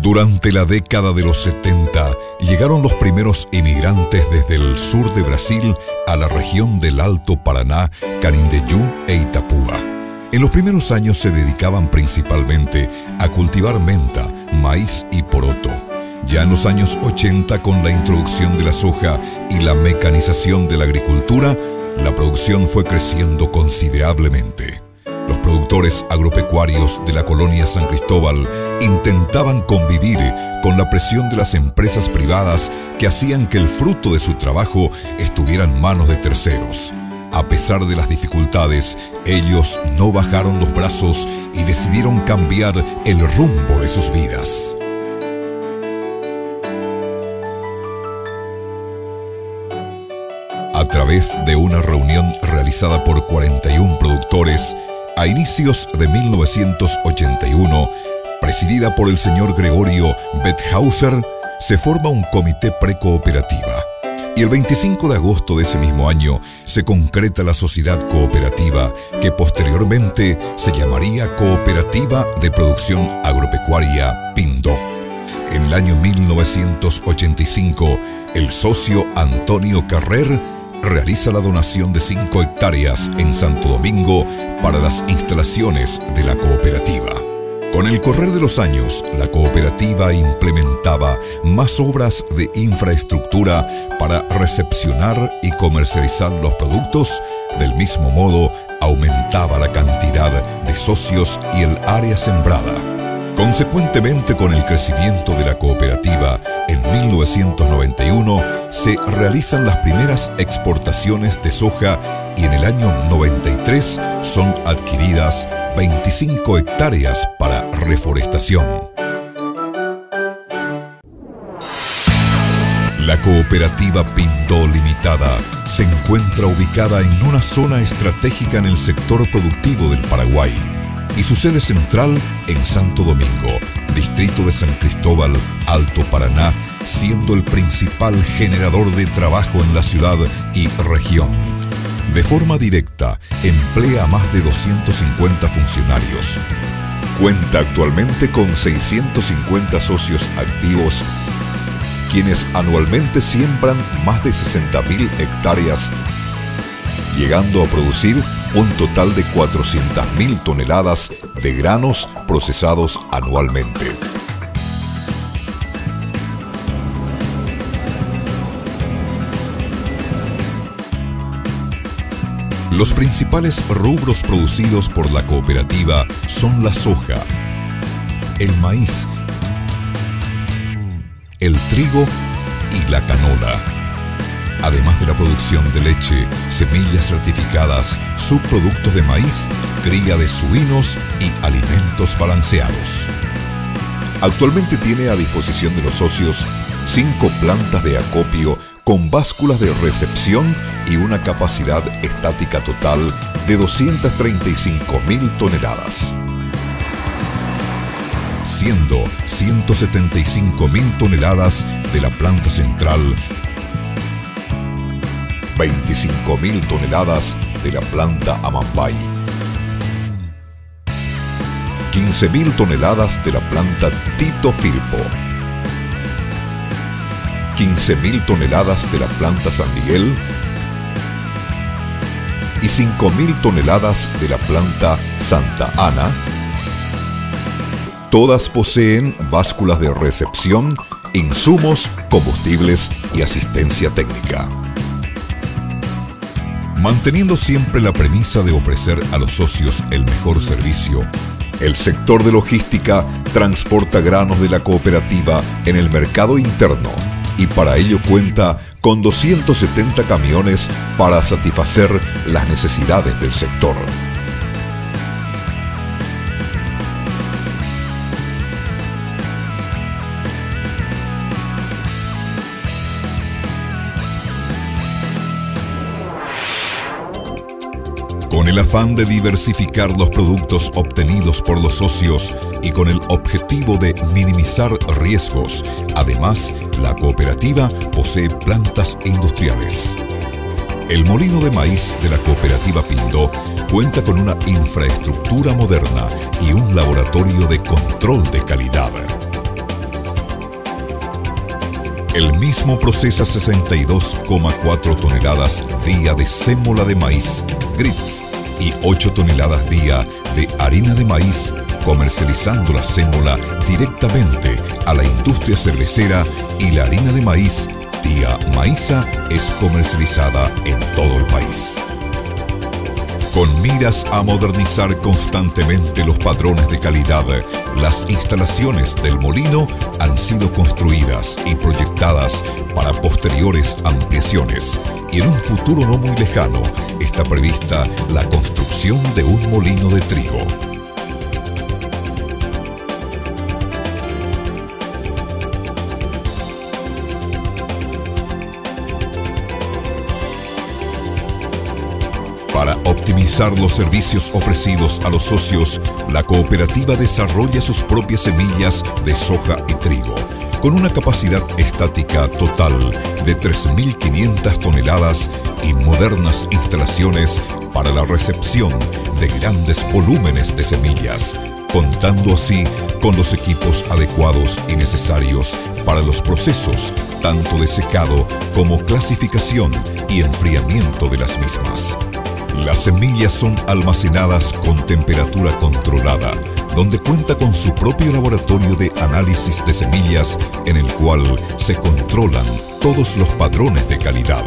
Durante la década de los 70 llegaron los primeros inmigrantes desde el sur de Brasil a la región del Alto Paraná, Canindeyú e Itapúa. En los primeros años se dedicaban principalmente a cultivar menta, maíz y poroto. Ya en los años 80, con la introducción de la soja y la mecanización de la agricultura, la producción fue creciendo considerablemente. Los productores agropecuarios de la colonia San Cristóbal intentaban convivir con la presión de las empresas privadas que hacían que el fruto de su trabajo estuviera en manos de terceros. A pesar de las dificultades, ellos no bajaron los brazos y decidieron cambiar el rumbo de sus vidas. A través de una reunión realizada por 41 productores, a inicios de 1981, presidida por el señor Gregorio Bethauser, se forma un comité precooperativa. Y el 25 de agosto de ese mismo año se concreta la sociedad cooperativa, que posteriormente se llamaría Cooperativa de Producción Agropecuaria Pindó. En el año 1985, el socio Antonio Carrer realiza la donación de 5 hectáreas en Santo Domingo para las instalaciones de la cooperativa. Con el correr de los años, la cooperativa implementaba más obras de infraestructura para recepcionar y comercializar los productos. Del mismo modo, aumentaba la cantidad de socios y el área sembrada. Consecuentemente, con el crecimiento de la cooperativa, en 1991 se realizan las primeras exportaciones de soja y en el año 93 son adquiridas 25 hectáreas para reforestación. La cooperativa Pindó Limitada se encuentra ubicada en una zona estratégica en el sector productivo del Paraguay y su sede central en Santo Domingo, distrito de San Cristóbal, Alto Paraná, siendo el principal generador de trabajo en la ciudad y región. De forma directa, emplea a más de 250 funcionarios. Cuenta actualmente con 650 socios activos, quienes anualmente siembran más de 60.000 hectáreas, llegando a producir un total de 400.000 toneladas de granos procesados anualmente. Los principales rubros producidos por la cooperativa son la soja, el maíz, el trigo y la canola, además de la producción de leche, semillas certificadas, subproductos de maíz, cría de suinos y alimentos balanceados. Actualmente tiene a disposición de los socios 5 plantas de acopio con básculas de recepción y una capacidad estática total de 235.000 toneladas. Siendo 175.000 toneladas de la planta central, 25.000 toneladas de la planta Amambay, 15.000 toneladas de la planta Tito Firpo, 15.000 toneladas de la planta San Miguel y 5.000 toneladas de la planta Santa Ana. Todas poseen básculas de recepción, insumos, combustibles y asistencia técnica. Manteniendo siempre la premisa de ofrecer a los socios el mejor servicio, el sector de logística transporta granos de la cooperativa en el mercado interno y para ello cuenta con 270 camiones para satisfacer las necesidades del sector. Con el afán de diversificar los productos obtenidos por los socios y con el objetivo de minimizar riesgos, además, la cooperativa posee plantas industriales. El molino de maíz de la cooperativa Pindó cuenta con una infraestructura moderna y un laboratorio de control de calidad. El mismo procesa 62,4 toneladas día de sémola de maíz, grits, y 8 toneladas día de harina de maíz, comercializando la sémola directamente a la industria cervecera, y la harina de maíz, tía Maíza, es comercializada en todo el país. Con miras a modernizar constantemente los patrones de calidad, las instalaciones del molino han sido construidas y proyectadas para posteriores ampliaciones, y en un futuro no muy lejano está prevista la construcción de un molino de trigo. Para optimizar los servicios ofrecidos a los socios, la cooperativa desarrolla sus propias semillas de soja y trigo, con una capacidad estática total de 3.500 toneladas y modernas instalaciones para la recepción de grandes volúmenes de semillas, contando así con los equipos adecuados y necesarios para los procesos tanto de secado como clasificación y enfriamiento de las mismas. Las semillas son almacenadas con temperatura controlada, donde cuenta con su propio laboratorio de análisis de semillas, en el cual se controlan todos los patrones de calidad.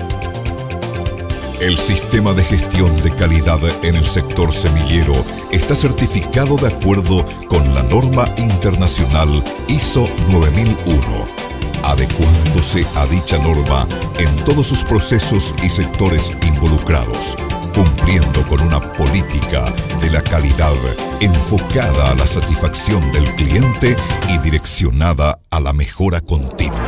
El sistema de gestión de calidad en el sector semillero está certificado de acuerdo con la norma internacional ISO 9001, adecuándose a dicha norma en todos sus procesos y sectores involucrados, cumpliendo con una política de la calidad enfocada a la satisfacción del cliente y direccionada a la mejora continua.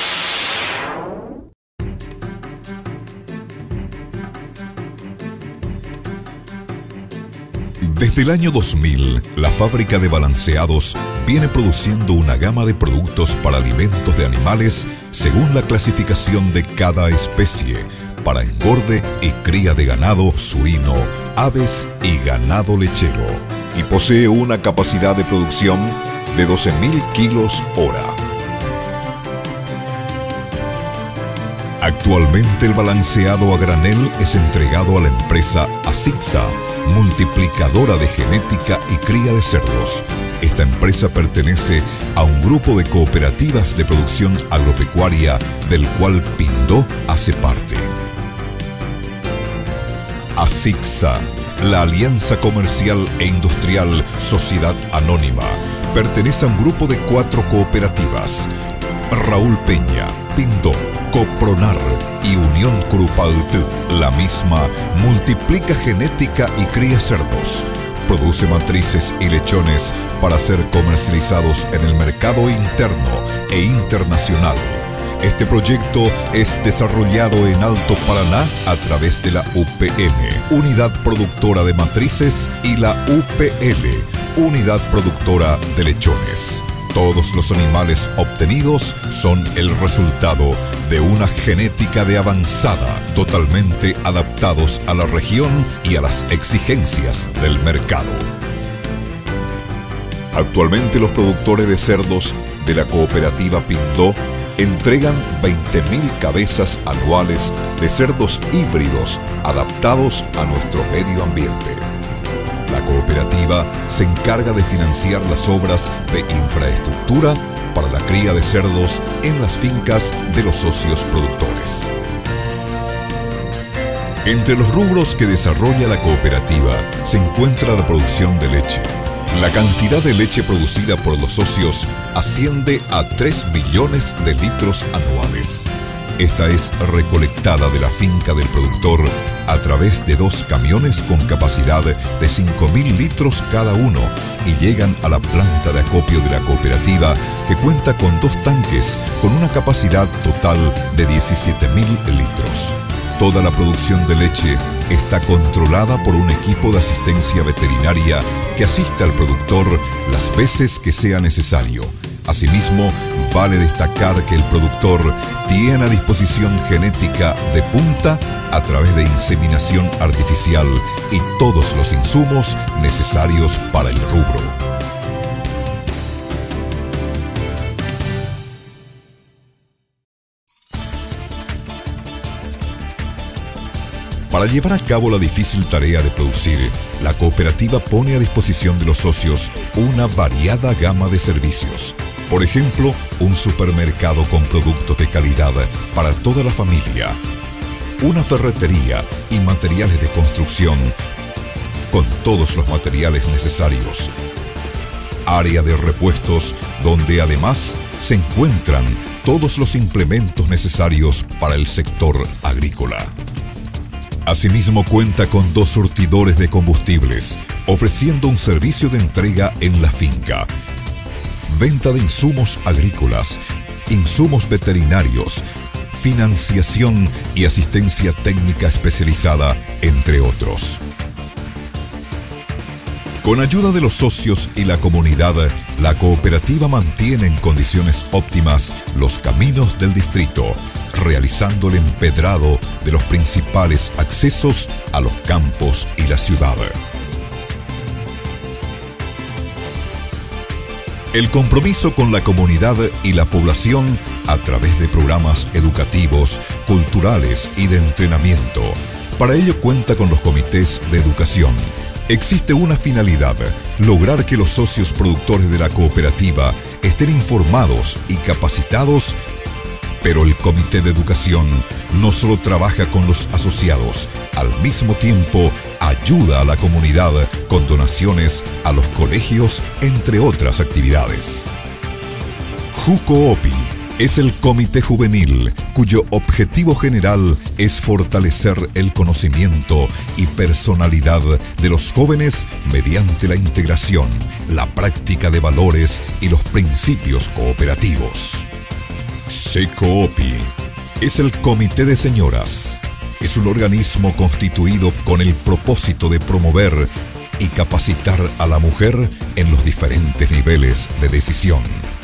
Desde el año 2000, la fábrica de balanceados viene produciendo una gama de productos para alimentos de animales según la clasificación de cada especie, para engorde y cría de ganado suino, aves y ganado lechero, y posee una capacidad de producción de 12.000 kilos hora. Actualmente el balanceado a granel es entregado a la empresa Asixa, multiplicadora de genética y cría de cerdos. Esta empresa pertenece a un grupo de cooperativas de producción agropecuaria del cual Pindó hace parte. Asixa, la Alianza Comercial e Industrial Sociedad Anónima, pertenece a un grupo de 4 cooperativas: Raúl Peña, Pindó, Copronar y Unión Curupaytú. La misma multiplica genética y cría cerdos, produce matrices y lechones para ser comercializados en el mercado interno e internacional. Este proyecto es desarrollado en Alto Paraná a través de la UPM, Unidad Productora de Matrices, y la UPL, Unidad Productora de Lechones. Todos los animales obtenidos son el resultado de una genética de avanzada, totalmente adaptados a la región y a las exigencias del mercado. Actualmente los productores de cerdos de la cooperativa Pindó entregan 20.000 cabezas anuales de cerdos híbridos adaptados a nuestro medio ambiente. La cooperativa se encarga de financiar las obras de infraestructura para la cría de cerdos en las fincas de los socios productores. Entre los rubros que desarrolla la cooperativa se encuentra la producción de leche. La cantidad de leche producida por los socios asciende a 3 millones de litros anuales. Esta es recolectada de la finca del productor a través de 2 camiones con capacidad de 5.000 litros cada uno y llegan a la planta de acopio de la cooperativa, que cuenta con 2 tanques con una capacidad total de 17.000 litros. Toda la producción de leche está controlada por un equipo de asistencia veterinaria que asiste al productor las veces que sea necesario. Asimismo, vale destacar que el productor tiene a disposición genética de punta a través de inseminación artificial y todos los insumos necesarios para el rubro. Para llevar a cabo la difícil tarea de producir, la cooperativa pone a disposición de los socios una variada gama de servicios. Por ejemplo, un supermercado con productos de calidad para toda la familia, una ferretería y materiales de construcción con todos los materiales necesarios, área de repuestos donde además se encuentran todos los implementos necesarios para el sector agrícola. Asimismo cuenta con 2 surtidores de combustibles, ofreciendo un servicio de entrega en la finca, venta de insumos agrícolas, insumos veterinarios, financiación y asistencia técnica especializada, entre otros. Con ayuda de los socios y la comunidad, la cooperativa mantiene en condiciones óptimas los caminos del distrito, realizando el empedrado de los principales accesos a los campos y la ciudad. El compromiso con la comunidad y la población a través de programas educativos, culturales y de entrenamiento. Para ello cuenta con los comités de educación. Existe una finalidad: lograr que los socios productores de la cooperativa estén informados y capacitados. Pero el Comité de Educación no solo trabaja con los asociados, al mismo tiempo ayuda a la comunidad con donaciones a los colegios, entre otras actividades. JUCOOPI es el comité juvenil cuyo objetivo general es fortalecer el conocimiento y personalidad de los jóvenes mediante la integración, la práctica de valores y los principios cooperativos. SECOOPI es el Comité de Señoras. Es un organismo constituido con el propósito de promover y capacitar a la mujer en los diferentes niveles de decisión.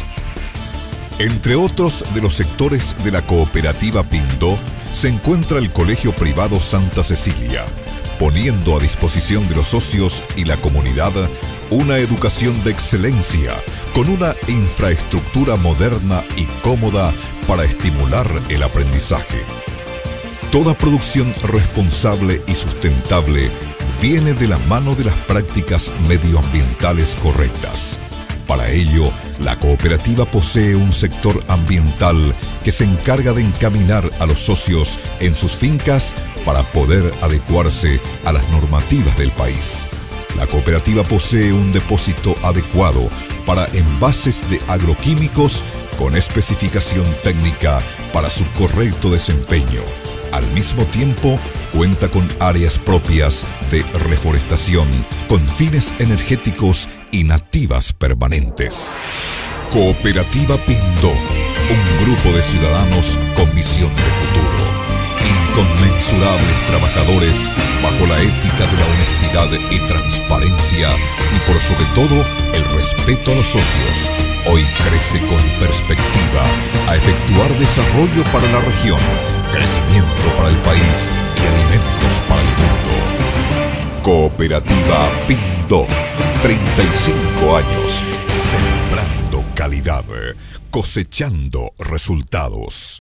Entre otros de los sectores de la cooperativa Pindó se encuentra el Colegio Privado Santa Cecilia, poniendo a disposición de los socios y la comunidad una educación de excelencia con una infraestructura moderna y cómoda para estimular el aprendizaje. Toda producción responsable y sustentable viene de la mano de las prácticas medioambientales correctas. Para ello, la cooperativa posee un sector ambiental que se encarga de encaminar a los socios en sus fincas para poder adecuarse a las normativas del país. La cooperativa posee un depósito adecuado para envases de agroquímicos con especificación técnica para su correcto desempeño. Al mismo tiempo, cuenta con áreas propias de reforestación con fines energéticos y nativas permanentes. Cooperativa Pindó, un grupo de ciudadanos con visión de futuro. Inconmensurables trabajadores bajo la ética de la honestidad y transparencia y por sobre todo el respeto a los socios. Hoy crece con perspectiva a efectuar desarrollo para la región, crecimiento para el país y alimentos para el mundo. Cooperativa Pindó, 35 años, sembrando calidad, cosechando resultados.